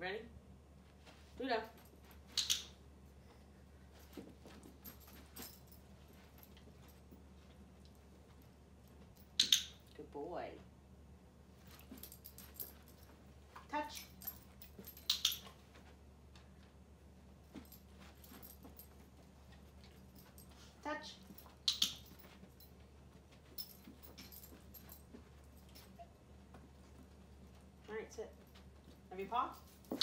Ready? Ludo. Good boy. Touch. Touch. All right, sit. Have your paw.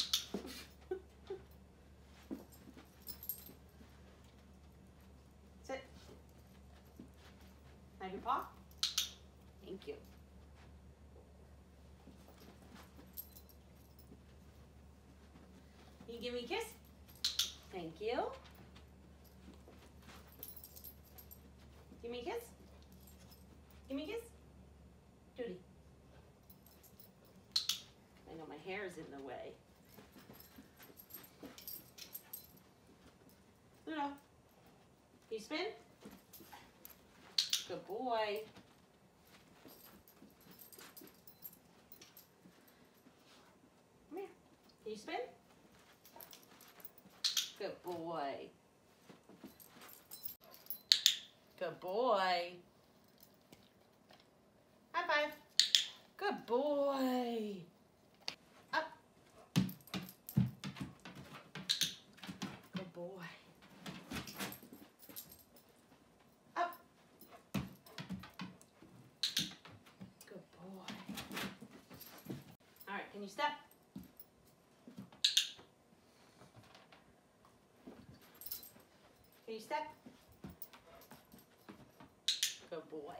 Sit. Have your paw. Thank you. Can you give me a kiss? Thank you. Give me a kiss. Give me a kiss. Judy. I know my hair is in the way. Ludo. Can you spin? Good boy. Come here. Can you spin? Good boy. Good boy. High five. Good boy. Up. Good boy. Up. Good boy. All right, can you step? Can you step? Good boy.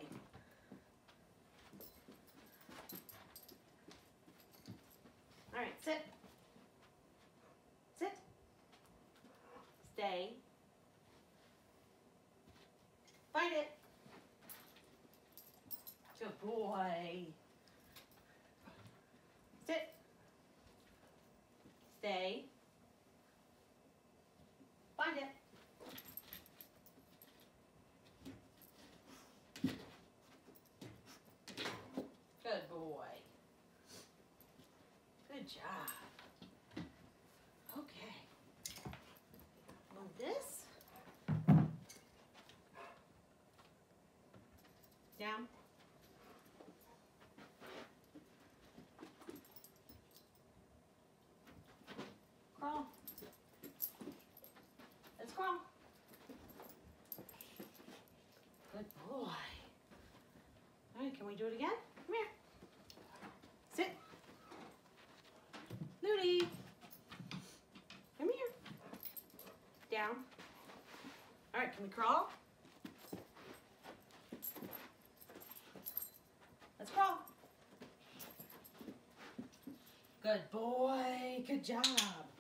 All right, sit. Sit. Stay. Find it. Good boy. Sit. Stay. Find it. Good boy. Good job. Okay. On this. Down. Crawl. Let's crawl. Good boy. All right, can we do it again? Come here. Sit. Ludi. Come here. Down. All right, can we crawl? Let's crawl. Good boy. Good job.